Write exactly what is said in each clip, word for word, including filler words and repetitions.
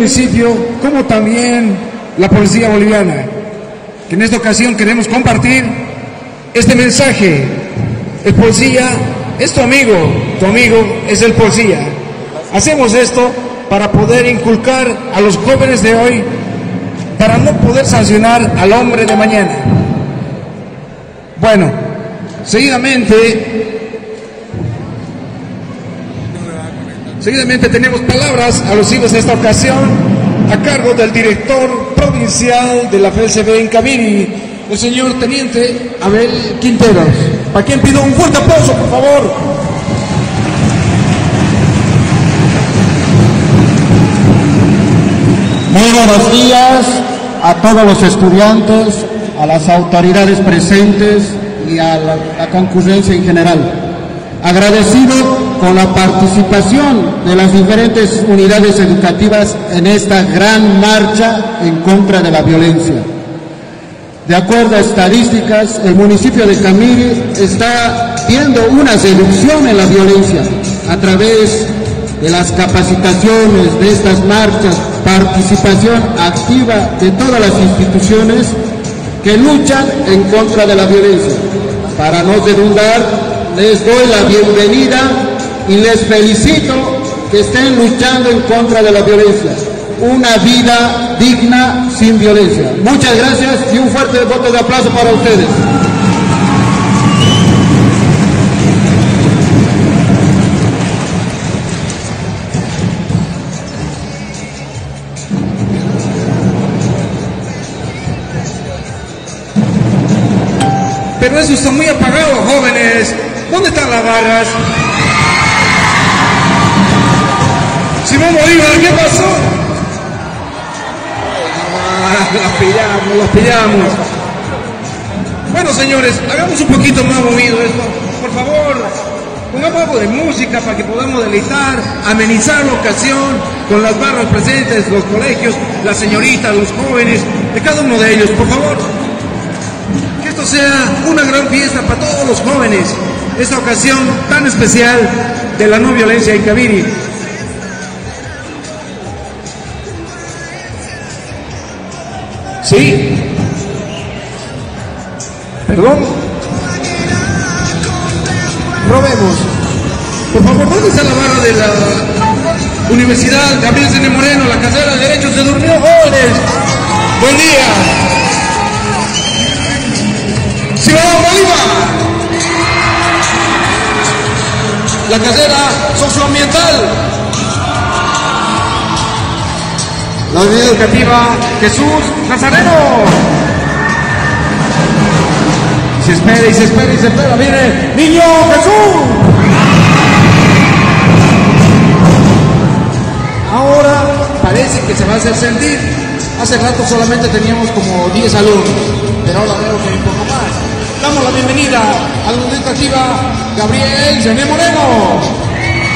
municipio, como también la policía boliviana, que en esta ocasión queremos compartir este mensaje. El policía es tu amigo, tu amigo es el policía. Hacemos esto para poder inculcar a los jóvenes de hoy, para no poder sancionar al hombre de mañana. Bueno, seguidamente, seguidamente tenemos palabras alusivas a esta ocasión a cargo del director provincial de la F E L C B en Caviri, el señor Teniente Abel Quinteros, para quien pido un fuerte aplauso, por favor. Muy buenos días a todos los estudiantes, a las autoridades presentes y a la, la concurrencia en general. Agradecido con la participación de las diferentes unidades educativas en esta gran marcha en contra de la violencia. De acuerdo a estadísticas, el municipio de Camiri está viendo una reducción en la violencia a través de las capacitaciones, de estas marchas, participación activa de todas las instituciones que luchan en contra de la violencia. Para no redundar, les doy la bienvenida y les felicito que estén luchando en contra de la violencia. Una vida digna sin violencia. Muchas gracias y un fuerte voto de aplauso para ustedes. Pero eso está muy apagado, jóvenes. ¿Dónde están las barras? Simón Bolívar, ¿qué pasó? Ah, las pillamos, las pillamos. Bueno, señores, hagamos un poquito más movido esto. Por favor, pongamos algo de música para que podamos deleitar, amenizar la ocasión con las barras presentes, los colegios, las señoritas, los jóvenes, de cada uno de ellos, por favor. Que esto sea una gran fiesta para todos los jóvenes, esta ocasión tan especial de la no violencia en Caviri. ¿Sí? ¿Perdón? Robemos. Por favor, ¿dónde está la barra de la Universidad Gabriel Zené Moreno, la carrera de Derecho? Se durmió, jóvenes. Buen día. Simón Bolívar. La carrera socioambiental. La unidad educativa Jesús Nazareno. Se espera y se espera y se espera. Viene Niño Jesús. Ahora parece que se va a hacer sentir. Hace rato solamente teníamos como diez alumnos, pero ahora veo que hay un poco más. Damos la bienvenida a la unidad educativa Gabriel Zené Moreno.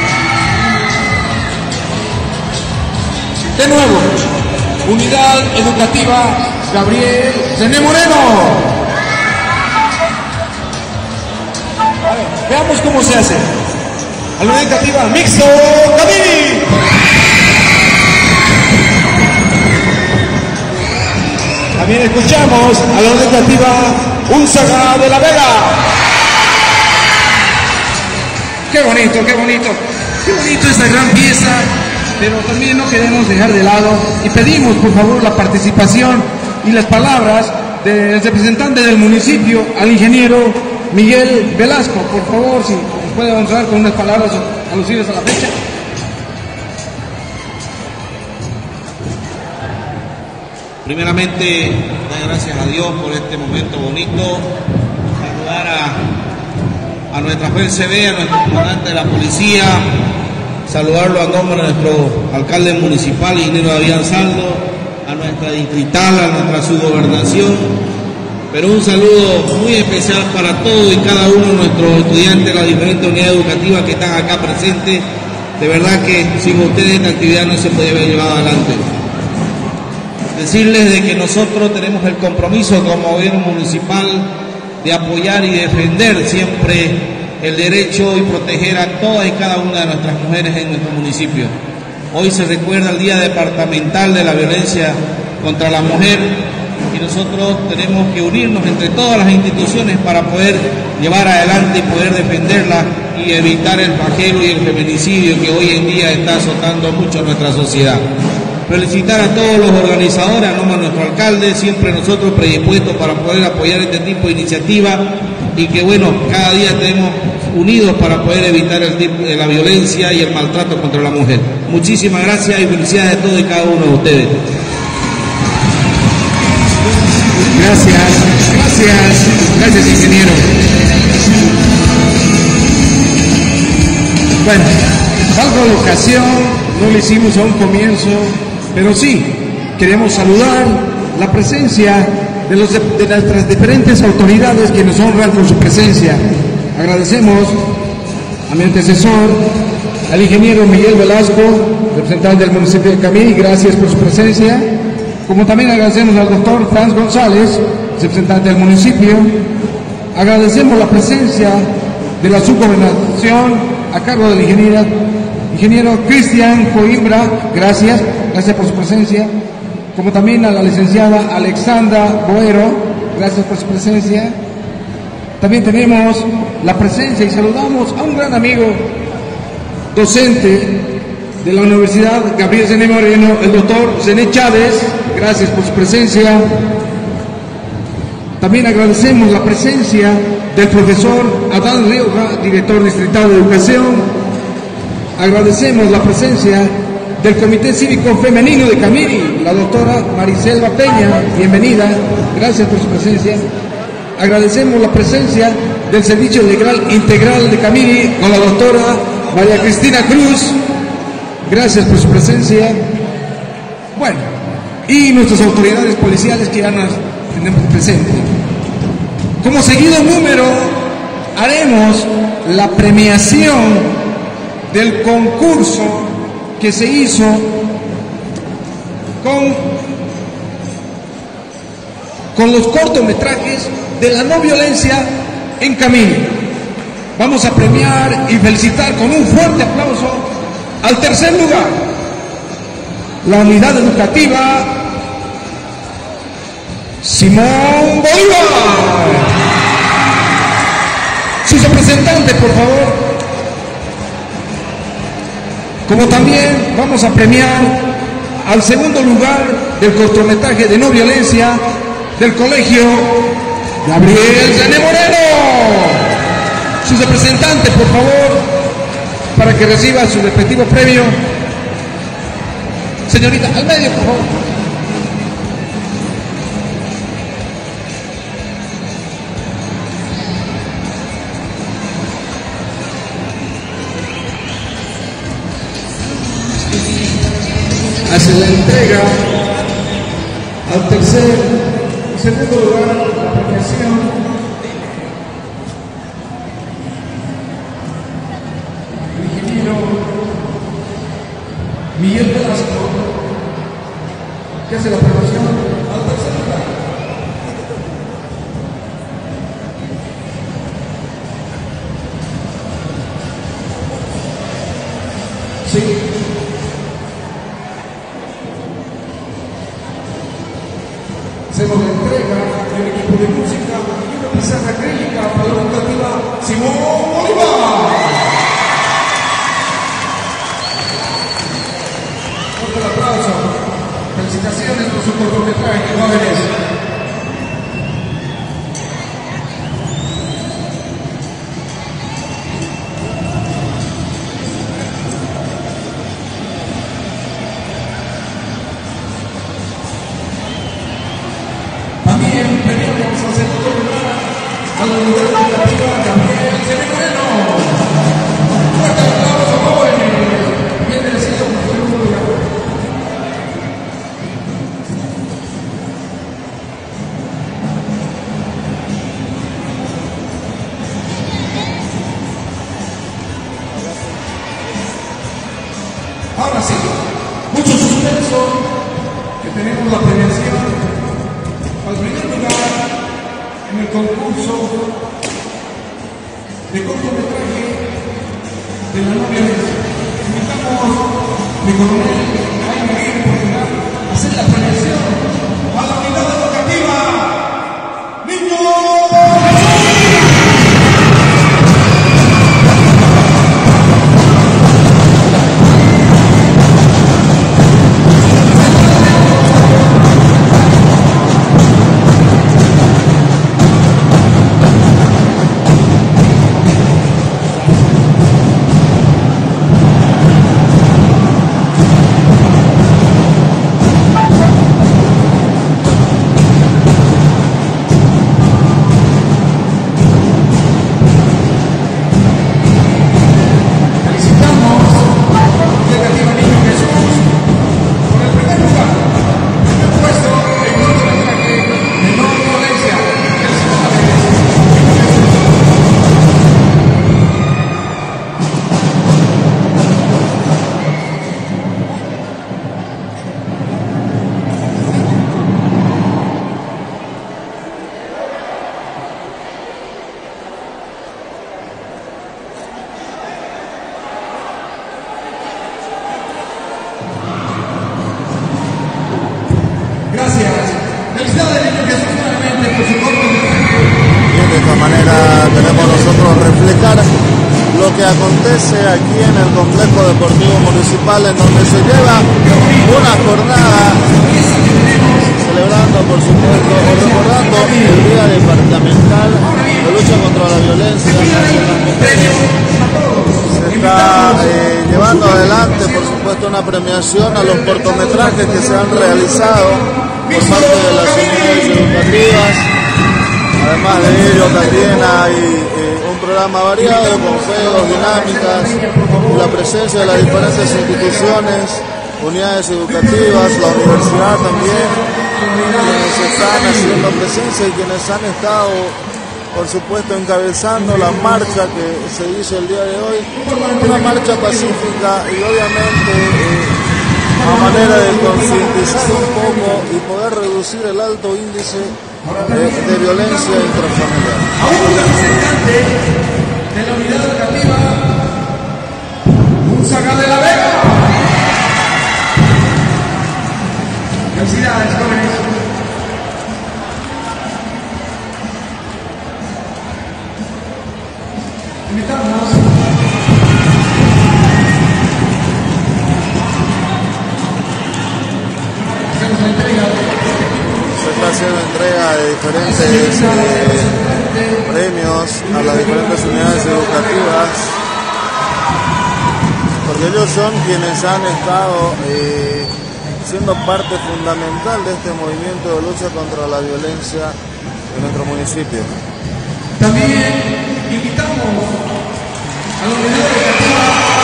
De nuevo, unidad educativa Gabriel Zené Moreno. A ver, veamos cómo se hace. A la unidad educativa Mixto Caviri. También escuchamos a la unidad educativa Unzaga de la Vega. Qué bonito, qué bonito. Qué bonito esta gran pieza. Pero también no queremos dejar de lado y pedimos por favor la participación y las palabras del representante del municipio, al ingeniero Miguel Velasco. Por favor, si nos puede honrar con unas palabras alusivas a la fecha. Primeramente, dar gracias a Dios por este momento bonito, saludar a, a nuestra F E L C B, a nuestro comandante de la policía, saludarlo a nombre de nuestro alcalde municipal, ingeniero David Saldo, a nuestra distrital, a nuestra subgobernación, pero un saludo muy especial para todos y cada uno de nuestros estudiantes de las diferentes unidades educativas que están acá presentes. De verdad que sin ustedes esta actividad no se podía haber llevado adelante. Decirles de que nosotros tenemos el compromiso como gobierno municipal de apoyar y defender siempre el derecho y proteger a todas y cada una de nuestras mujeres en nuestro municipio. Hoy se recuerda el Día Departamental de la Violencia contra la Mujer y nosotros tenemos que unirnos entre todas las instituciones para poder llevar adelante y poder defenderla y evitar el flagelo y el feminicidio que hoy en día está azotando mucho a nuestra sociedad. Felicitar a todos los organizadores, a nombre de nuestro alcalde, siempre nosotros predispuestos para poder apoyar este tipo de iniciativa y que bueno, cada día estemos unidos para poder evitar el tipo de la violencia y el maltrato contra la mujer. Muchísimas gracias y felicidades a todos y cada uno de ustedes. Gracias, gracias, gracias ingeniero. Bueno, valga la ocasión, no lo hicimos a un comienzo, pero sí, queremos saludar la presencia de, los de, de nuestras diferentes autoridades que nos honran con su presencia. Agradecemos a mi antecesor, al ingeniero Miguel Velasco, representante del municipio de Camiri, gracias por su presencia. Como también agradecemos al doctor Franz González, representante del municipio. Agradecemos la presencia de la subgobernación a cargo del ingeniero, ingeniero Cristian Coimbra, gracias, gracias por su presencia. Como también a la licenciada Alexandra Boero, gracias por su presencia. También tenemos la presencia y saludamos a un gran amigo, docente de la Universidad Gabriel Zené Moreno, el doctor Zené Chávez, gracias por su presencia. También agradecemos la presencia del profesor Adán Rioja, director distrital de Educación. Agradecemos la presencia del Comité Cívico Femenino de Camiri, la doctora Mariselva Peña, bienvenida, gracias por su presencia. Agradecemos la presencia del Servicio Legal Integral de Camiri con la doctora María Cristina Cruz, gracias por su presencia. Bueno, y nuestras autoridades policiales que ya nos tenemos presente. Como seguido número, haremos la premiación del concurso que se hizo con, con los cortometrajes de la no violencia en Camiri. Vamos a premiar y felicitar con un fuerte aplauso al tercer lugar, la unidad educativa Simón Bolívar. Sus representantes, por favor. Como también vamos a premiar al segundo lugar del cortometraje de no violencia del colegio Gabriel Zené Moreno. Sus representantes, por favor, para que reciba su respectivo premio. Señorita, al medio, por favor. Hace la entrega al tercer y segundo lugar de la premiación el ingeniero Miguel Velasco, que hace la premiación al tercer lugar. Sí. Hacemos la entrega del equipo de música y una pizarra acrílica para la educativa Simón Bolívar. Fuerte el aplauso. Felicitaciones por su cortometraje, jóvenes. A la unidad educativa Gabriel Zené Moreno. Fuerte aplauso, jóvenes. Bien merecido por su segundo lugar. Ahora sí, mucho suspenso, que tenemos la premiación al primer lugar en el concurso de cortometraje de la no violencia. Invitamos mi coronel Jaime Miguel Portugal, hacer la premiación a la unidad educativa Niño acontece aquí en el complejo deportivo municipal, en donde se lleva una jornada celebrando, por supuesto, o recordando el Día Departamental de Lucha contra la Violencia hacia las mujeres. Se está eh, llevando adelante, por supuesto, una premiación a los cortometrajes que se han realizado por parte de las unidades educativas. Además de ello, también hay eh, un programa variado con juegos, dinámicas, la presencia de las diferentes instituciones, unidades educativas, la universidad también, quienes están haciendo presencia y quienes han estado, por supuesto, encabezando la marcha que se hizo el día de hoy, una marcha pacífica y obviamente eh, a manera de concientizar un poco y poder reducir el alto índice De, de violencia intrafamiliar. A un representante de la unidad educativa, Unzaga de la Vega. Felicidades, jóvenes. Invitamos hacemos la entrega. Se está haciendo entrega de diferentes eh, premios a las diferentes unidades educativas, porque ellos son quienes han estado eh, siendo parte fundamental de este movimiento de lucha contra la violencia en nuestro municipio. También invitamos a la unidad educativa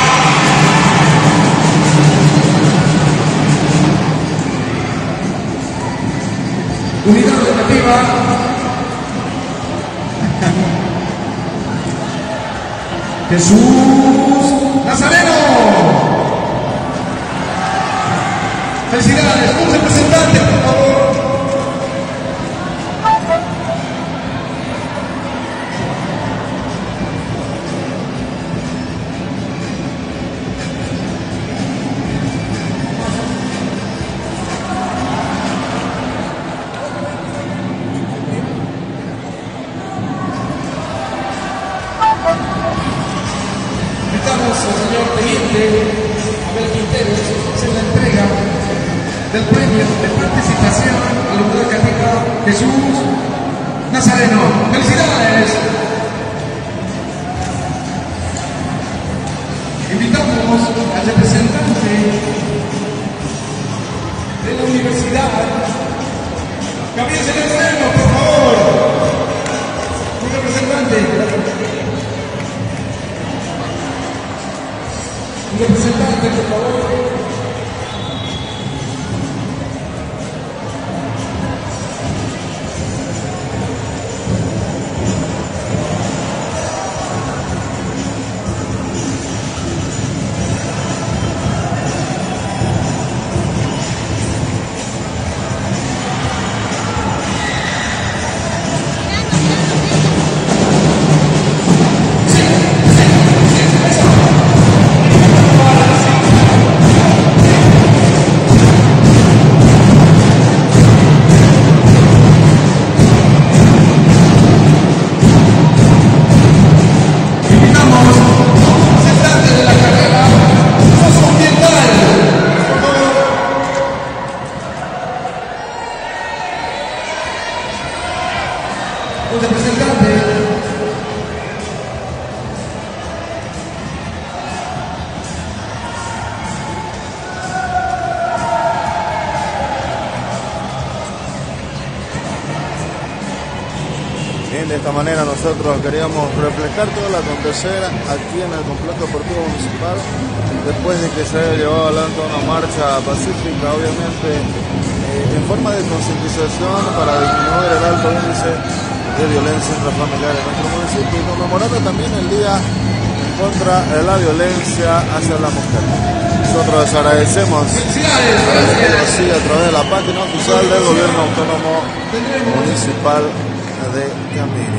Unidad Educativa Jesús Nazareno. Felicidades, un representante, por favor. Del premio de participación a la unidad educativa Jesús Nazareno. ¡Felicidades! Invitamos al representante de la universidad, Gabriel Celestino, por favor. Un representante. Un representante, por favor. También de esta manera nosotros queríamos reflejar todo el acontecer aquí en el complejo deportivo municipal, después de que se haya llevado adelante una marcha pacífica, obviamente eh, en forma de concientización para disminuir el alto índice de violencia intrafamiliar en nuestro municipio y conmemorando también el día en contra de la violencia hacia la mujer. Nosotros les agradecemos así a través de la página oficial del Gobierno Autónomo Municipal de Camiri.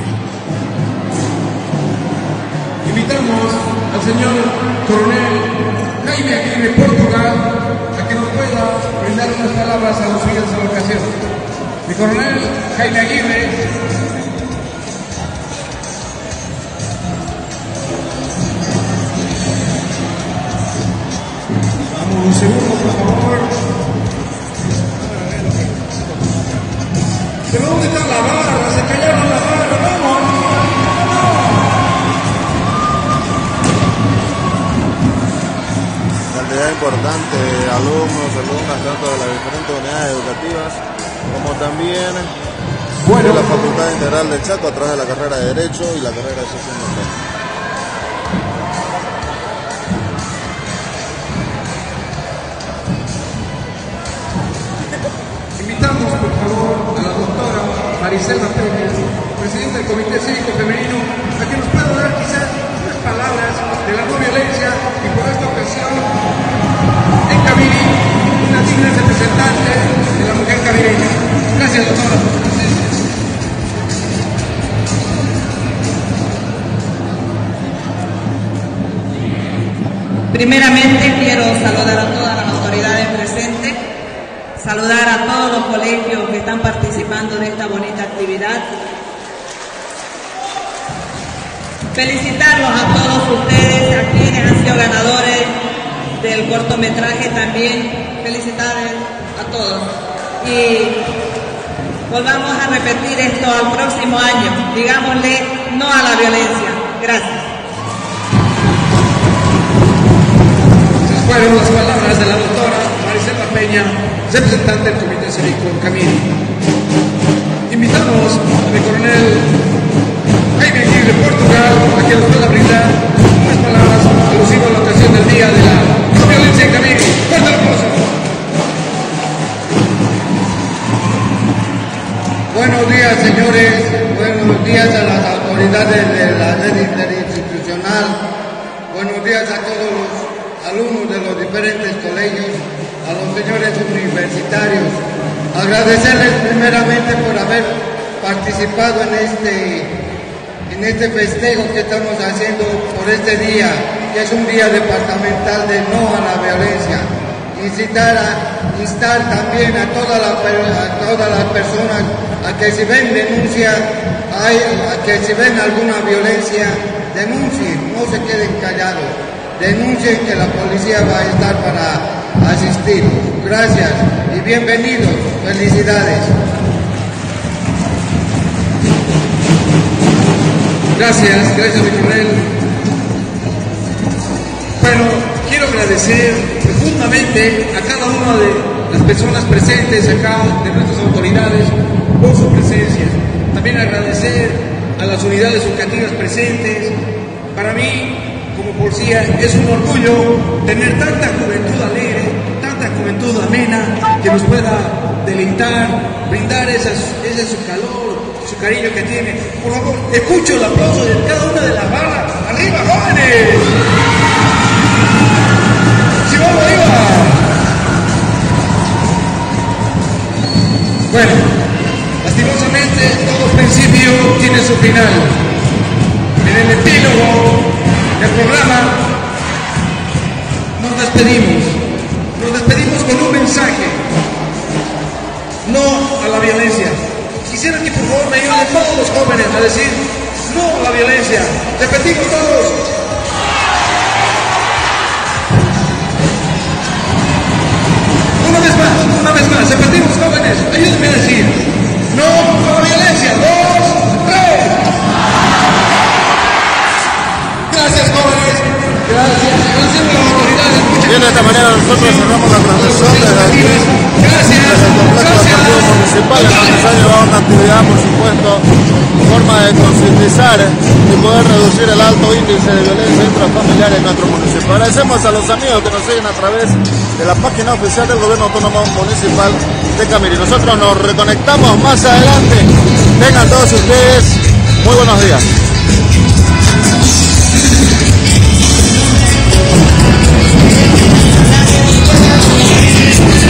Invitamos al señor coronel Jaime Aguirre Portugal a que nos pueda brindar unas palabras a los siguientes de la ocasión. Mi coronel Jaime Aguirre. Vamos un segundo, por favor. ¿Pero dónde está la barra? Se callaron la barra, vamos. Cantidad importante de alumnos, alumnas, tanto de las diferentes unidades educativas, como también bueno, de la Facultad Integral de Chaco a través de la carrera de Derecho y la carrera de Ciencias Sociales. Invitamos, por favor, a la doctora Marisela Pérez, presidenta del Comité Cívico Femenino, a que nos pueda dar quizás unas palabras de la no violencia y por esta ocasión en Camiri, una digna representante de la mujer camireña. Gracias, doctora, por su presencia. Primeramente quiero saludar a todas las autoridades presentes, saludar a todos los colegios que están participando de esta bonita actividad, felicitarlos a todos ustedes, a quienes han sido ganadores del cortometraje también, felicidades a todos y volvamos a repetir esto al próximo año, digámosle no a la violencia. Gracias. Fueron las palabras de la doctora Marisela Peña, representante del Comité Cívico en Camiri. Invitamos al coronel Jaime Aguirre Portugal a que nos pueda brindar unas palabras alusivas a la ocasión del día de la no violencia en Camiri. ¡Fuerte el aplauso! Buenos días, señores. Buenos días a las autoridades de la red interinstitucional. Buenos días a todos los alumnos de los diferentes colegios, a los señores universitarios, agradecerles primeramente por haber participado en este, en este festejo que estamos haciendo por este día, que es un día departamental de no a la violencia. Incitar a, instar también a, toda la, a todas las personas a que si ven denuncia, hay, a que si ven alguna violencia, denuncien, no se queden callados. Denuncien que la policía va a estar para asistir. Gracias y bienvenidos. Felicidades. Gracias, gracias mi coronel. Bueno, quiero agradecer profundamente a cada una de las personas presentes acá, de nuestras autoridades, por su presencia. También agradecer a las unidades educativas presentes. Para mí, como policía, es un orgullo tener tanta juventud alegre, tanta juventud amena, que nos pueda deleitar, brindar esa, ese su calor, su cariño que tiene. Por favor, escucho el aplauso de cada una de las barras. ¡Arriba, jóvenes! ¡Sí, vamos, arriba! Bueno, lastimosamente todo principio tiene su final. En el epílogo del programa nos despedimos, nos despedimos con un mensaje: no a la violencia. Quisiera que por favor me ayuden todos los jóvenes a decir no a la violencia. Repetimos todos. Una vez más, una vez más, repetimos jóvenes, ayúdenme a decir no a la violencia. Dos, tres. Gracias, jóvenes. Gracias. Gracias a las autoridades. Bien, de esta manera nosotros cerramos la transmisión desde aquí, Gracias. desde el complejo deportivo municipal, en donde se ha llevado una actividad, por supuesto, forma de concientizar y poder reducir el alto índice de violencia intrafamiliar en nuestro municipio. Agradecemos a los amigos que nos siguen a través de la página oficial del Gobierno Autónomo Municipal de Camirí. Nosotros nos reconectamos más adelante. Tengan todos ustedes muy buenos días. We'll be right back.